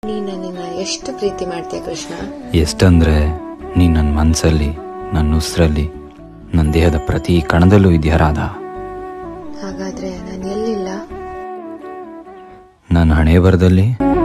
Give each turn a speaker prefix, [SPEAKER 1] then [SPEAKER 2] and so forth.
[SPEAKER 1] ನೀನ್ ನನ್ನನ್ನ ಎಷ್ಟು ಪ್ರೀತಿ ಮಾಡ್ತೀಯ ಕೃಷ್ಣ?
[SPEAKER 2] ಎಷ್ಟಂದ್ರೆ ನೀನ್ ನನ್ನ ಮನಸ್ಸಲ್ಲಿ, ನನ್ನ ಉಸಿರಲ್ಲಿ, ನನ್ನ ದೇಹದ ಪ್ರತಿ ಕಣದಲ್ಲೂ ಇದೆಯಾ ರಾಧಾ.
[SPEAKER 1] ಹಾಗಾದ್ರೆ ನಾನು ಎಲ್ಲಿಲ್ಲ?
[SPEAKER 2] ನನ್ನ ಹಣೆ ಬರದಲ್ಲಿ